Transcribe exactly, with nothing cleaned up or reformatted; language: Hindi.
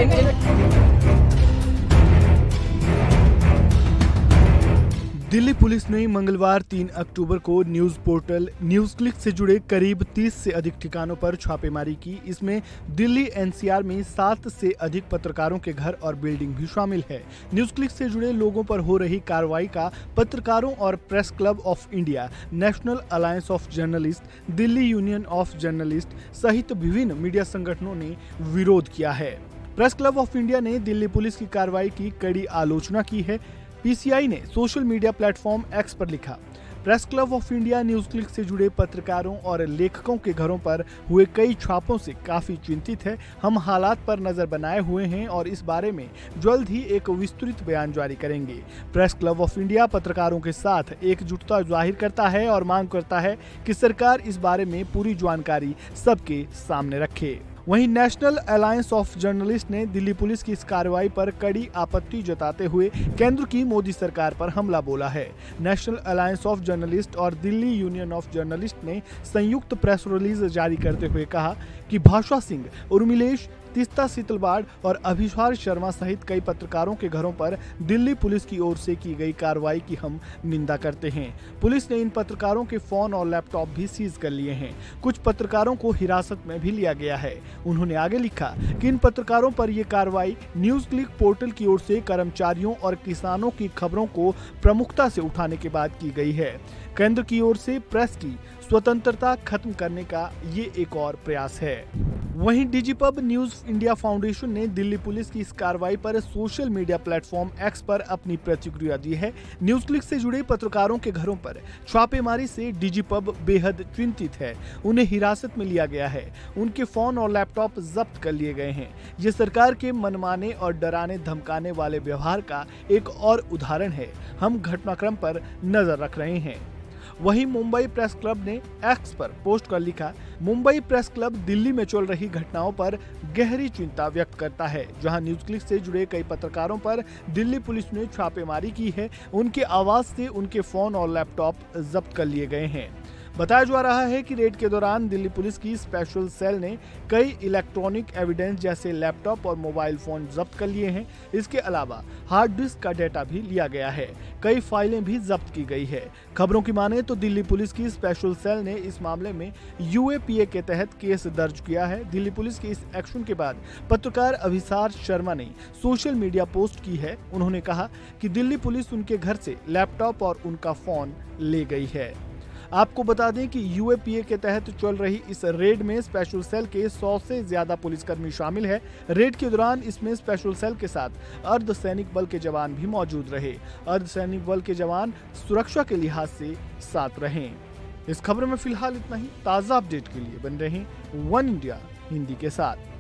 दिल्ली पुलिस ने मंगलवार तीन अक्टूबर को न्यूज पोर्टल न्यूज क्लिक से जुड़े करीब तीस से अधिक ठिकानों पर छापेमारी की। इसमें दिल्ली एनसीआर में सात से अधिक पत्रकारों के घर और बिल्डिंग भी शामिल है। न्यूज क्लिक से जुड़े लोगों पर हो रही कार्रवाई का पत्रकारों और press club of India, national alliance of journalist, Delhi union of journalist सहित विभिन्न मीडिया संगठनों ने विरोध किया है। प्रेस क्लब ऑफ इंडिया ने दिल्ली पुलिस की कार्रवाई की कड़ी आलोचना की है। पीसीआई ने सोशल मीडिया प्लेटफॉर्म एक्स पर लिखा, press club of India news click से जुड़े पत्रकारों और लेखकों के घरों पर हुए कई छापों से काफी चिंतित है। हम हालात पर नजर बनाए हुए हैं और इस बारे में जल्द ही एक विस्तृत बयान जारी करेंगे। प्रेस क्लब ऑफ इंडिया पत्रकारों के साथ एकजुटता जाहिर करता है और मांग करता है कि सरकार इस बारे में पूरी जानकारी सबके सामने रखे। वहीं नेशनल अलायंस ऑफ जर्नलिस्ट ने दिल्ली पुलिस की इस कार्रवाई पर कड़ी आपत्ति जताते हुए केंद्र की मोदी सरकार पर हमला बोला है। नेशनल अलायंस ऑफ जर्नलिस्ट और दिल्ली यूनियन ऑफ जर्नलिस्ट ने संयुक्त प्रेस रिलीज जारी करते हुए कहा कि भाषा सिंह, उर्मिलेश, तीस्ता सीतलवाड़ और अभिषार शर्मा सहित कई पत्रकारों के घरों पर दिल्ली पुलिस की ओर से की गई कार्रवाई की हम निंदा करते हैं। पुलिस ने इन पत्रकारों के फोन और लैपटॉप भी सीज कर लिए हैं। कुछ पत्रकारों को हिरासत में भी लिया गया है। उन्होंने आगे लिखा कि इन पत्रकारों पर यह कार्रवाई न्यूज क्लिक पोर्टल की ओर से कर्मचारियों और किसानों की खबरों को प्रमुखता से उठाने के बाद की गई है। केंद्र की ओर से प्रेस की स्वतंत्रता खत्म करने का ये एक और प्रयास है। वहीं डिजिपब न्यूज इंडिया फाउंडेशन ने दिल्ली पुलिस की इस कार्रवाई पर सोशल मीडिया प्लेटफॉर्म एक्स पर अपनी प्रतिक्रिया दी है। न्यूज क्लिक से जुड़े पत्रकारों के घरों पर छापेमारी से डिजिपब बेहद चिंतित है। उन्हें हिरासत में लिया गया है। उनके फोन और लैपटॉप जब्त कर लिए गए हैं। ये सरकार के मनमाने और डराने धमकाने वाले व्यवहार का एक और उदाहरण है। हम घटनाक्रम पर नजर रख रहे हैं। वहीं मुंबई प्रेस क्लब ने एक्स पर पोस्ट कर लिखा, मुंबई प्रेस क्लब दिल्ली में चल रही घटनाओं पर गहरी चिंता व्यक्त करता है। जहां न्यूज क्लिक से जुड़े कई पत्रकारों पर दिल्ली पुलिस ने छापेमारी की है। उनके आवाज से उनके फोन और लैपटॉप जब्त कर लिए गए हैं। बताया जा रहा है कि रेड के दौरान दिल्ली पुलिस की स्पेशल सेल ने कई इलेक्ट्रॉनिक एविडेंस जैसे लैपटॉप और मोबाइल फोन जब्त कर लिए हैं। इसके अलावा हार्ड डिस्क का डेटा भी लिया गया है। कई फाइलें भी जब्त की गई है। खबरों की माने तो दिल्ली पुलिस की स्पेशल सेल ने इस मामले में यूएपीए के तहत केस दर्ज किया है। दिल्ली पुलिस के इस एक्शन के बाद पत्रकार अभिषार शर्मा ने सोशल मीडिया पोस्ट की है। उन्होंने कहा कि दिल्ली पुलिस उनके घर से लैपटॉप और उनका फोन ले गई है। आपको बता दें कि यूएपीए के तहत चल रही इस रेड में स्पेशल सेल के सौ से ज्यादा पुलिसकर्मी शामिल है। रेड के दौरान इसमें स्पेशल सेल के साथ अर्धसैनिक बल के जवान भी मौजूद रहे। अर्धसैनिक बल के जवान सुरक्षा के लिहाज से साथ रहे। इस खबर में फिलहाल इतना ही। ताज़ा अपडेट के लिए बन रहे वन इंडिया हिंदी के साथ।